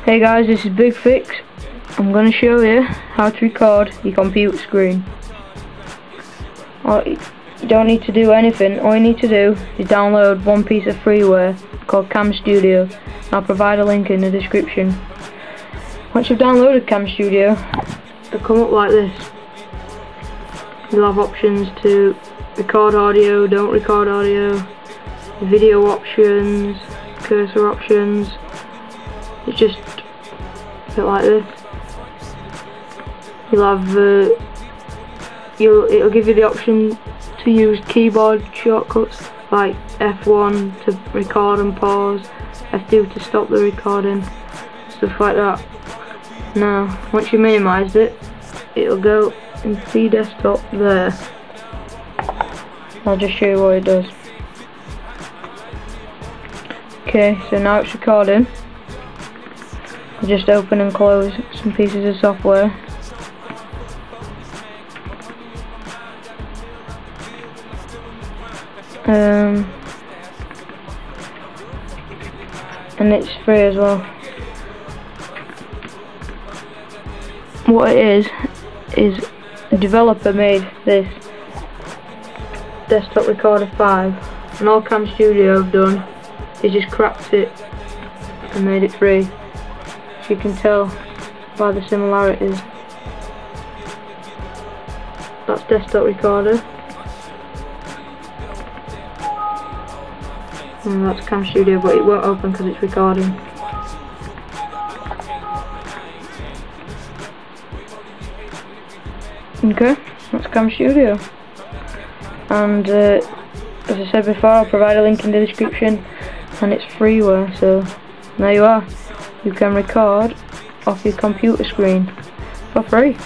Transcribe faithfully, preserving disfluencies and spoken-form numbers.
Hey guys, this is Big Fix. I'm going to show you how to record your computer screen. You don't need to do anything. All you need to do is download one piece of freeware called camstudio. I'll provide a link in the description. Once you've downloaded camstudio, it'll come up like this. You'll have options to record audio, don't record audio, video options, cursor options. It's just a bit like this. You'll have uh, you'll it'll give you the option to use keyboard shortcuts like F one to record and pause, F two to stop the recording, stuff like that. Now, once you minimise it, it'll go into your desktop there. I'll just show you what it does. Okay, so now it's recording. I'll just open and close some pieces of software. Um, and it's free as well. What it is is a developer made this desktop recorder five, and all camstudio have done is just cracked it and made it free. As you can tell by the similarities, that's desktop recorder. And that's camstudio, but it won't open because it's recording. Okay, that's camstudio. And uh, as I said before, I'll provide a link in the description, and it's freeware, so there you are. You can record off your computer screen for free.